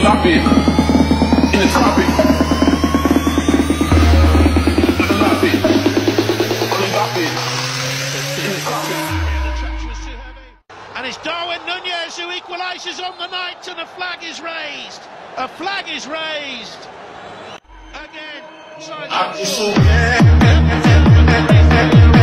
Mbappe in the tropics. Mbappe. Mbappe in the tropics. And it's Darwin Nunez who equalises on the night, and a flag is raised. A flag is raised. Again.